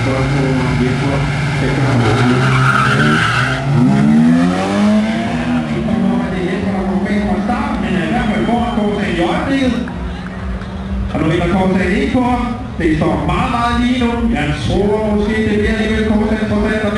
spørgsmål om hjælper. Det kommer det hjælper, der kommer med fra start, men i hvert fald foran Korsagen i øjeblikket. Og nu vinder Korsagen ikke på ham. Det står meget lige nu. Jeg tror måske, det bliver alligevel Korsagen for